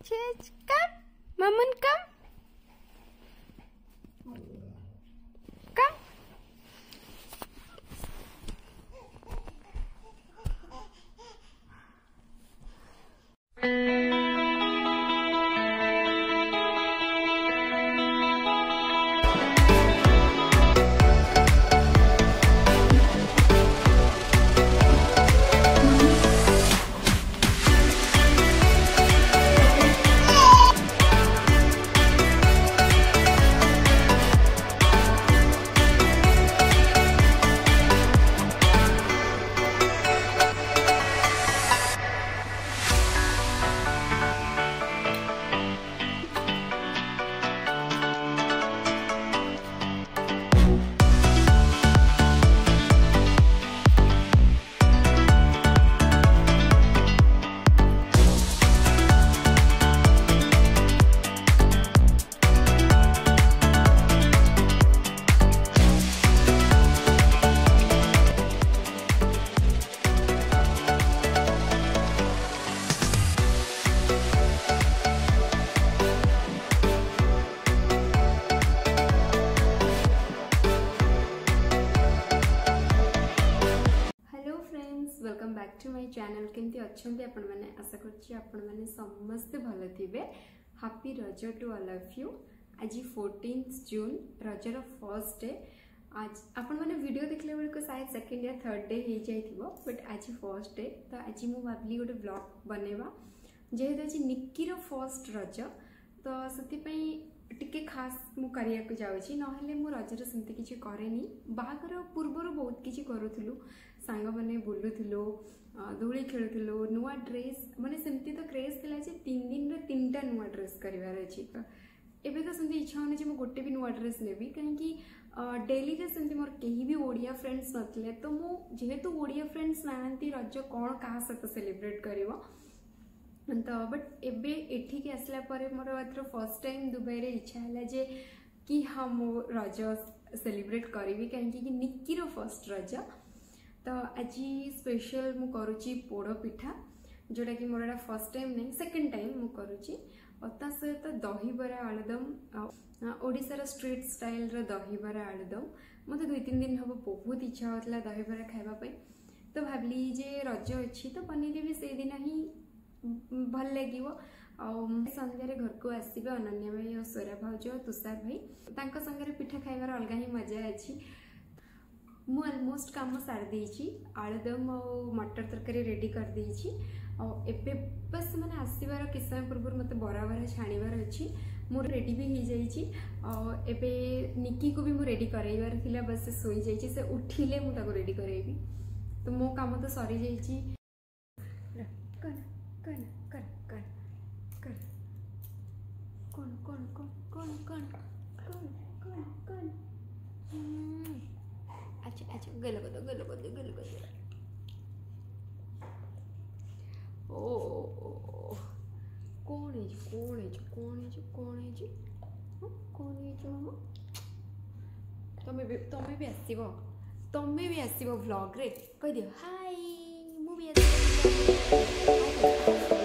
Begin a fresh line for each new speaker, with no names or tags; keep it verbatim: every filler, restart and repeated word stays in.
Chich, come. Maman, come. Come. Welcome back to my channel. केमती अच्छे आपण मैंने आशा करछि आपण मैंने समस्ते भल थिबे। Happy Raja to all of you. आज फोर्टीन जून रजर फर्स्ट डे। आज आपण मैंने वीडियो देखले बेलको शायद सेकंड या थर्ड डे हो जाइथिबो, बट आज फर्स्ट डे। तो आज मु भाबली गोटे ब्लॉग बनेवा जेहेतु आज निक्की रो फर्स्ट रज, तो सेति पई टिके खास मु करिया को जाउछि। नहले मु रजर सेमते किछि करेनी। बाहागर पूर्वर बहुत किछि करूथुलु, सांग माने बुलुथुलु, दोली खेलुथुलु, नुआ ड्रेस माने सेमती तो क्रेज थिला जे तीन दिन रे तीनटा नुआ ड्रेस करिवार अछि। एबे तो सेमती इच्छा होने जे मु गोटे भी नुआ ड्रेस नेबी, काहे कि डेली रे सेमती मोर केही भी ओडिया फ्रेंड्स नथले। तो मु जेहेतु ओडिया फ्रेंड्स नाहंती रज कोन का सहित सेलिब्रेट करिवो, तो बट एबे एठी के आसला परे मोर मात्र फर्स्ट टाइम दुबई रे इच्छा हला जे कि हाँ मो रज सेलिब्रेट करी, कहीं कि निक्की रो फर्स्ट रज। तो आज स्पेशल मु करुची पोड़ पिठा, जोटा कि मोर फर्स्ट टाइम नहीं सेकंड टाइम मु करुची। और ता सहित दही बरा आलुदम, ओडिशार स्ट्रीट स्टाइल रो दही बरा आलुदम। मते दुई तीन दिन हम बहुत इच्छा होतला दही बरा खाइबा पई। तो भाबली जे रज अछि तो बनेदेबी से दिन ही भल लगे। संध्यारे घर को आसबे अनन्या भाई और स्वरा भाउज और तुषार भाई, तांका संगे पिठा खाइबार अलग ही मजा अच्छी। मु ऑलमोस्ट काम सार देछि, आलुदम और मटर तरकारी रेडी कर देछि। और एबे बस माने आसीबार किछ समय पूर्व मते बरा बरा छाणीबार अछि। मोर रेडी भी हो जाइछि। और एबे निक्की को भी मु रेडी करैबार थिला, बस से सोई जाइछि। से उठिले मु ताको रेडी करैबी। तो मो काम तो सरी जाइछि। कर कर कर कर कर कौन कौन कौन कौन कौन कौन कौन कौन अच्छा अच्छा गलो गलो गलो गलो गलो गलो ओ कौन है कौन है कौन है कौन है कौन है मामा तमे भी तमे भी आसीबो तमे भी आसीबो व्लॉग रे कह दियो हाय मु भी आसीबो।